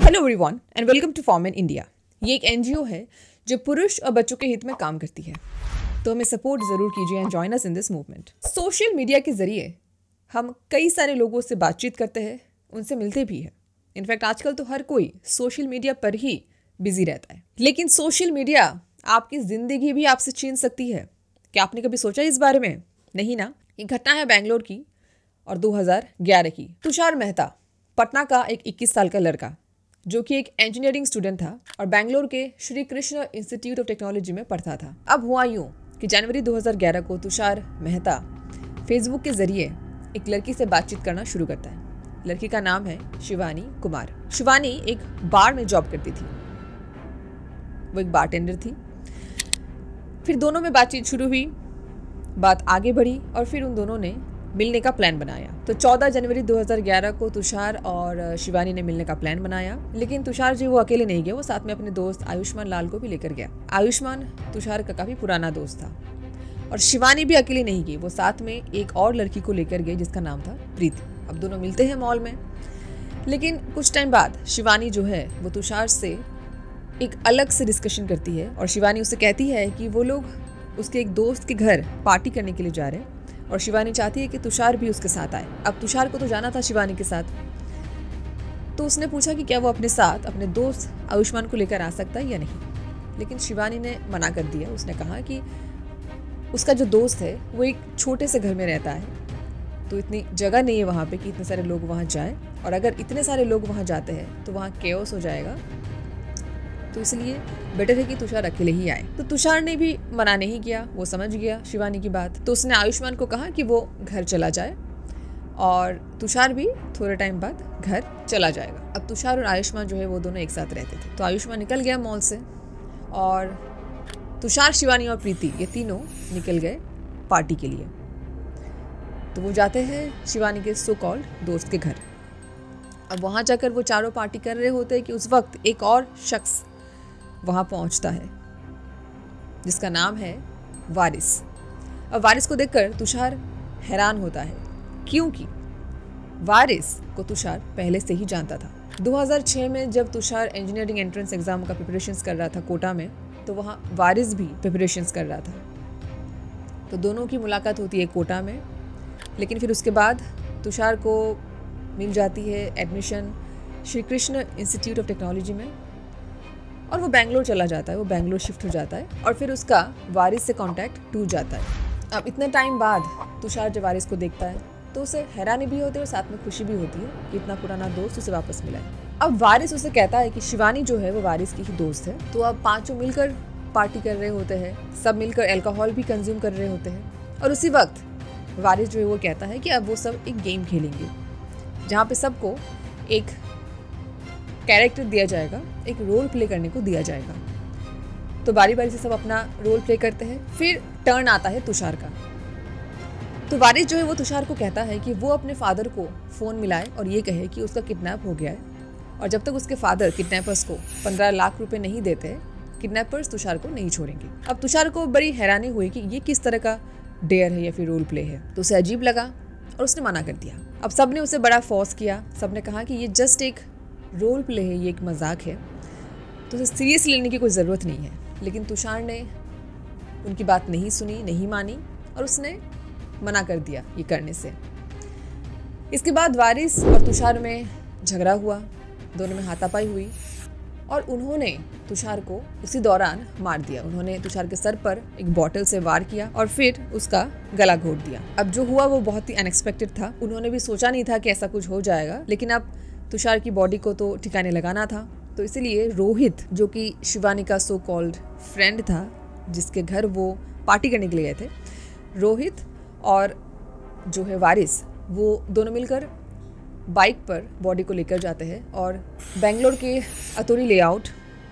Hello everyone and welcome to form in India. ये एक NGO है जो पुरुष और बच्चों के हित में काम करती है, तो हमें सपोर्ट ज़रूर कीजिए and join us in this movement. Social media के ज़रिए हम कई सारे लोगों से बातचीत करते हैं, उनसे मिलते भी हैं। इनफैक्ट आजकल तो हर कोई सोशल मीडिया पर ही बिजी रहता है, लेकिन सोशल मीडिया आपकी ज़िंदगी भी आपसे छीन सकती है। क्या आपने कभी सोचा इस बारे में? नहीं ना। ये घटना है बेंगलोर की और 2011 की। तुषार मेहता पटना का एक 21 साल का लड़का जो कि एक इंजीनियरिंग स्टूडेंट था और बेंगलोर के Shri Krishna institute of technology में पढ़ता था। अब हुआ यूँ कि जनवरी 2011 को तुषार मेहता फेसबुक के जरिए एक लड़की से बातचीत करना शुरू करता है। लड़की का नाम है शिवानी कुमार। शिवानी एक बार में जॉब करती थी, वो एक बारटेंडर थी। फिर दोनों में बातचीत शुरू हुई, बात आगे बढ़ी और फिर उन दोनों ने मिलने का प्लान बनाया। तो 14 जनवरी 2011 को तुषार और शिवानी ने मिलने का प्लान बनाया, लेकिन तुषार जी वो अकेले नहीं गया, वो साथ में अपने दोस्त आयुष्मान लाल को भी लेकर गया। आयुष्मान तुषार का काफ़ी पुराना दोस्त था। और शिवानी भी अकेले नहीं गई, वो साथ में एक और लड़की को लेकर गई जिसका नाम था प्रीति। अब दोनों मिलते हैं मॉल में, लेकिन कुछ टाइम बाद शिवानी जो है वो तुषार से एक अलग से डिस्कशन करती है और शिवानी उससे कहती है कि वो लोग उसके एक दोस्त के घर पार्टी करने के लिए जा रहे हैं और शिवानी चाहती है कि तुषार भी उसके साथ आए। अब तुषार को तो जाना था शिवानी के साथ, तो उसने पूछा कि क्या वो अपने साथ अपने दोस्त आयुष्मान को लेकर आ सकता है या नहीं, लेकिन शिवानी ने मना कर दिया। उसने कहा कि उसका जो दोस्त है वो एक छोटे से घर में रहता है, तो इतनी जगह नहीं है वहाँ पे कि इतने सारे लोग वहाँ जाएं, और अगर इतने सारे लोग वहाँ जाते हैं तो वहाँ केओस हो जाएगा, तो इसलिए बेटर है कि तुषार अकेले ही आए। तो तुषार ने भी मना नहीं किया, वो समझ गया शिवानी की बात। तो उसने आयुष्मान को कहा कि वो घर चला जाए और तुषार भी थोड़े टाइम बाद घर चला जाएगा। अब तुषार और आयुष्मान जो है वो दोनों एक साथ रहते थे। तो आयुष्मान निकल गया मॉल से और तुषार, शिवानी और प्रीति ये तीनों निकल गए पार्टी के लिए। तो वो जाते हैं शिवानी के सो कॉल्ड दोस्त के घर। अब वहाँ जाकर वो चारों पार्टी कर रहे होते हैं कि उस वक्त एक और शख्स वहाँ पहुँचता है जिसका नाम है वारिस। अब वारिस को देखकर तुषार हैरान होता है, क्योंकि वारिस को तुषार पहले से ही जानता था। 2006 में जब तुषार इंजीनियरिंग एंट्रेंस एग्जाम का प्रिपरेशंस कर रहा था कोटा में, तो वहाँ वारिस भी प्रिपरेशंस कर रहा था। तो दोनों की मुलाकात होती है कोटा में, लेकिन फिर उसके बाद तुषार को मिल जाती है admission Shri Krishna institute of technology में और वो बेंगलोर चला जाता है, वो बेंगलोर शिफ्ट हो जाता है और फिर उसका वारिस से कांटेक्ट टूट जाता है। अब इतने टाइम बाद तुषार जब वारिस को देखता है तो उसे हैरानी भी होती है और साथ में खुशी भी होती है कि इतना पुराना दोस्त उसे वापस मिला है। अब वारिस उसे कहता है कि शिवानी जो है वो वारिस की ही दोस्त है। तो अब पाँचों मिलकर पार्टी कर रहे होते हैं, सब मिलकर अल्कोहल भी कंज्यूम कर रहे होते हैं और उसी वक्त वारिस जो है वो कहता है कि अब वो सब एक गेम खेलेंगे जहाँ पे सबको एक कैरेक्टर दिया जाएगा, एक रोल प्ले करने को दिया जाएगा। तो बारी बारी से सब अपना रोल प्ले करते हैं। फिर टर्न आता है तुषार का। तो वारिस जो है वो तुषार को कहता है कि वो अपने फादर को फ़ोन मिलाए और ये कहे कि उसका किडनैप हो गया है, और जब तक उसके फादर किडनैपर्स को 15 लाख रुपए नहीं देते, किडनैपर्स तुषार को नहीं छोड़ेंगे। अब तुषार को बड़ी हैरानी हुई कि ये किस तरह का डेयर है या फिर रोल प्ले है, तो उसे अजीब लगा और उसने मना कर दिया। अब सबने उसे बड़ा फोर्स किया, सबने कहा कि ये जस्ट एक रोल प्ले है, ये एक मजाक है, तो उसे सीरियसली लेने की कोई ज़रूरत नहीं है। लेकिन तुषार ने उनकी बात नहीं सुनी, नहीं मानी और उसने मना कर दिया ये करने से। इसके बाद वारिस और तुषार में झगड़ा हुआ, दोनों में हाथापाई हुई और उन्होंने तुषार को उसी दौरान मार दिया। उन्होंने तुषार के सर पर एक बॉटल से वार किया और फिर उसका गला घोट दिया। अब जो हुआ वो बहुत ही अनएक्सपेक्टेड था, उन्होंने भी सोचा नहीं था कि ऐसा कुछ हो जाएगा, लेकिन अब तुषार की बॉडी को तो ठिकाने लगाना था, तो इसीलिए रोहित जो कि शिवानी का सो कॉल्ड फ्रेंड था जिसके घर वो पार्टी करने के लिए गए थे, रोहित और जो है वारिस, वो दोनों मिलकर बाइक पर बॉडी को लेकर जाते हैं और बेंगलोर के अतोरी लेआउट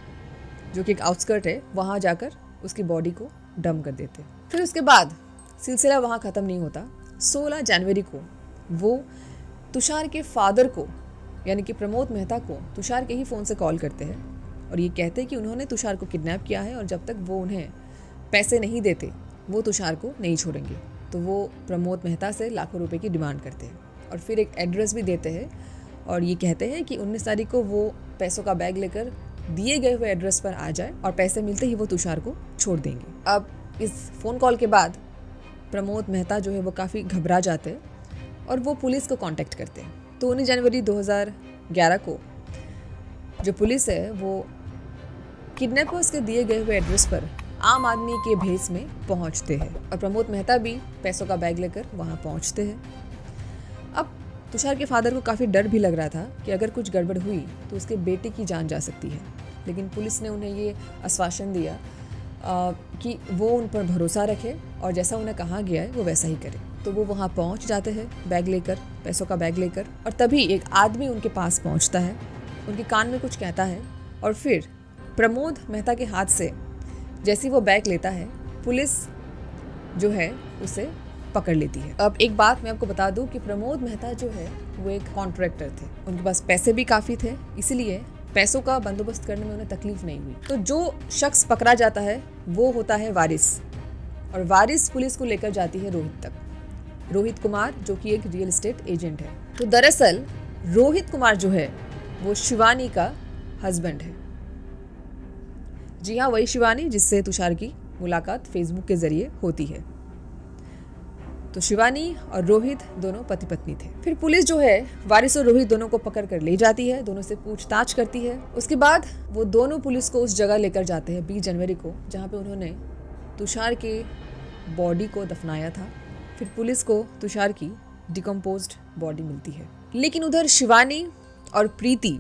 जो कि एक आउटस्कर्ट है, वहाँ जाकर उसकी बॉडी को डंप कर देते। फिर उसके बाद सिलसिला वहाँ ख़त्म नहीं होता। 16 जनवरी को वो तुषार के फादर को यानी कि प्रमोद मेहता को तुषार के ही फ़ोन से कॉल करते हैं और ये कहते हैं कि उन्होंने तुषार को किडनैप किया है और जब तक वो उन्हें पैसे नहीं देते वो तुषार को नहीं छोड़ेंगे। तो वो प्रमोद मेहता से लाखों रुपए की डिमांड करते हैं और फिर एक एड्रेस भी देते हैं और ये कहते हैं कि 19 तारीख को वो पैसों का बैग लेकर दिए गए हुए एड्रेस पर आ जाए और पैसे मिलते ही वो तुषार को छोड़ देंगे। अब इस फ़ोन कॉल के बाद प्रमोद मेहता जो है वो काफ़ी घबरा जाते हैं और वो पुलिस को कांटेक्ट करते हैं। तो 19 जनवरी 2011 को जो पुलिस है वो किडनैपर्स के दिए गए हुए एड्रेस पर आम आदमी के भेस में पहुंचते हैं और प्रमोद मेहता भी पैसों का बैग लेकर वहां पहुंचते हैं। अब तुषार के फादर को काफ़ी डर भी लग रहा था कि अगर कुछ गड़बड़ हुई तो उसके बेटे की जान जा सकती है, लेकिन पुलिस ने उन्हें ये आश्वासन दिया कि वो उन पर भरोसा रखे और जैसा उन्हें कहा गया है वो वैसा ही करे। तो वो वहाँ पहुँच जाते हैं बैग लेकर, पैसों का बैग लेकर, और तभी एक आदमी उनके पास पहुँचता है, उनके कान में कुछ कहता है और फिर प्रमोद मेहता के हाथ से जैसे वो बैग लेता है पुलिस जो है उसे पकड़ लेती है। अब एक बात मैं आपको बता दूं कि प्रमोद मेहता जो है वो एक कॉन्ट्रैक्टर थे, उनके पास पैसे भी काफ़ी थे, इसलिए पैसों का बंदोबस्त करने में उन्हें तकलीफ नहीं हुई। तो जो शख्स पकड़ा जाता है वो होता है वारिस, और वारिस पुलिस को लेकर जाती है रोहित तक। रोहित कुमार जो कि एक रियल एस्टेट एजेंट है। तो दरअसल रोहित कुमार जो है वो शिवानी का हस्बैंड है। जी हाँ, वही शिवानी जिससे तुषार की मुलाकात फेसबुक के जरिए होती है। तो शिवानी और रोहित दोनों पति पत्नी थे। फिर पुलिस जो है वारिस और रोहित दोनों को पकड़ कर ले जाती है, दोनों से पूछताछ करती है। उसके बाद वो दोनों पुलिस को उस जगह लेकर जाते हैं 20 जनवरी को जहाँ पे उन्होंने तुषार के बॉडी को दफनाया था। फिर पुलिस को तुषार की डिकम्पोज्ड बॉडी मिलती है। लेकिन उधर शिवानी और प्रीति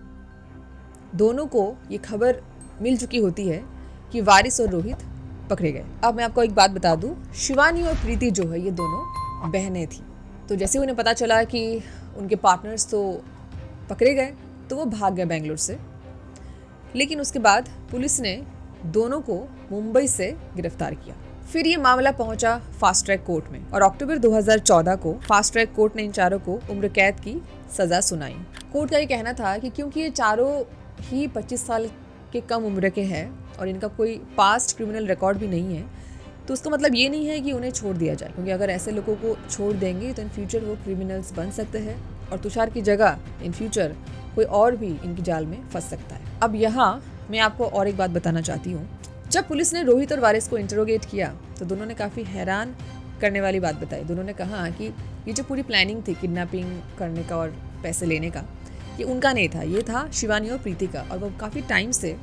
दोनों को ये खबर मिल चुकी होती है कि वारिस और रोहित पकड़े गए। अब मैं आपको एक बात बता दूं, शिवानी और प्रीति जो है ये दोनों बहनें थी। तो जैसे उन्हें पता चला कि उनके पार्टनर्स तो पकड़े गए तो वो भाग गए बेंगलोर से। लेकिन उसके बाद पुलिस ने दोनों को मुंबई से गिरफ्तार किया। फिर ये मामला पहुंचा फास्ट ट्रैक कोर्ट में और अक्टूबर 2014 को फास्ट ट्रैक कोर्ट ने इन चारों को उम्र कैद की सजा सुनाई। कोर्ट का ये कहना था कि क्योंकि ये चारों ही 25 साल के कम उम्र के हैं और इनका कोई पास्ट क्रिमिनल रिकॉर्ड भी नहीं है, तो उसका मतलब ये नहीं है कि उन्हें छोड़ दिया जाए, क्योंकि अगर ऐसे लोगों को छोड़ देंगे तो इन फ्यूचर वो क्रिमिनल्स बन सकते हैं और तुषार की जगह इन फ्यूचर कोई और भी इनकी जाल में फंस सकता है। अब यहाँ मैं आपको और एक बात बताना चाहती हूँ। जब पुलिस ने रोहित और वारिस को इंटरोगेट किया तो दोनों ने काफ़ी हैरान करने वाली बात बताई। दोनों ने कहा कि ये जो पूरी प्लानिंग थी किडनैपिंग करने का और पैसे लेने का, ये उनका नहीं था, ये था शिवानी और प्रीति का। और वो काफ़ी टाइम से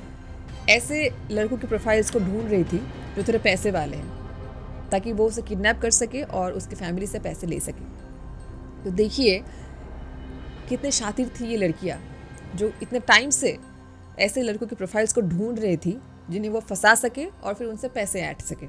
ऐसे लड़कों की प्रोफाइल्स को ढूंढ रही थी जो थोड़े पैसे वाले हैं, ताकि वो उसे किडनैप कर सके और उसके फैमिली से पैसे ले सके। तो देखिए कितने शातिर थी ये लड़कियाँ जो इतने टाइम से ऐसे लड़कों की प्रोफाइल्स को ढूंढ रही थी जिन्हें वो फंसा सके और फिर उनसे पैसे ऐंठ सके।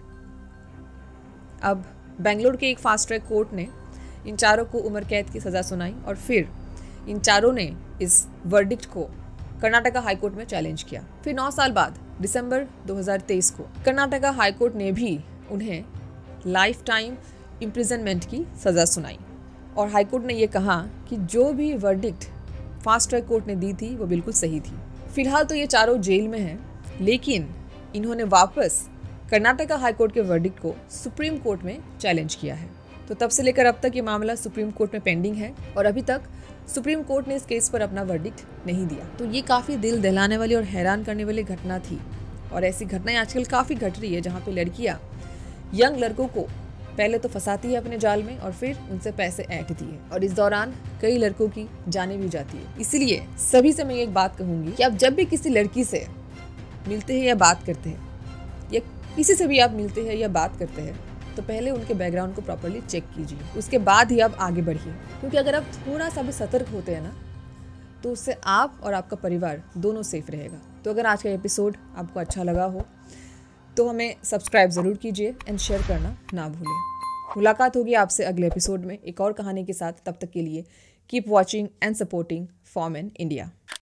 अब बेंगलोर के एक फास्ट ट्रैक कोर्ट ने इन चारों को उम्र कैद की सज़ा सुनाई और फिर इन चारों ने इस वर्डिक्ट को कर्नाटका हाई कोर्ट में चैलेंज किया। फिर 9 साल बाद दिसंबर 2023 को कर्नाटका हाई कोर्ट ने भी उन्हें लाइफ टाइम इम्प्रिजनमेंट की सज़ा सुनाई और हाई कोर्ट ने ये कहा कि जो भी वर्डिक्ट फास्ट ट्रैक कोर्ट ने दी थी वो बिल्कुल सही थी। फिलहाल तो ये चारों जेल में हैं, लेकिन इन्होंने वापस कर्नाटका हाई कोर्ट के वर्डिक्ट को सुप्रीम कोर्ट में चैलेंज किया है। तो तब से लेकर अब तक ये मामला सुप्रीम कोर्ट में पेंडिंग है और अभी तक सुप्रीम कोर्ट ने इस केस पर अपना वर्डिक्ट नहीं दिया। तो ये काफ़ी दिल दहलाने वाली और हैरान करने वाली घटना थी और ऐसी घटनाएं आजकल काफ़ी घट रही है जहाँ पे लड़कियाँ यंग लड़कों को पहले तो फंसाती है अपने जाल में और फिर उनसे पैसे ऐंठती है और इस दौरान कई लड़कों की जानें भी जाती है। इसीलिए सभी से मैं एक बात कहूँगी कि आप जब भी किसी लड़की से मिलते हैं या बात करते हैं या किसी से भी आप मिलते हैं या बात करते हैं तो पहले उनके बैकग्राउंड को प्रॉपर्ली चेक कीजिए, उसके बाद ही आप आगे बढ़िए। क्योंकि अगर आप थोड़ा सा भी सतर्क होते हैं ना तो उससे आप और आपका परिवार दोनों सेफ रहेगा। तो अगर आज का एपिसोड आपको अच्छा लगा हो तो हमें सब्सक्राइब ज़रूर कीजिए एंड शेयर करना ना भूलें। मुलाकात होगी आपसे अगले एपिसोड में एक और कहानी के साथ। तब तक के लिए keep watching and supporting form in India.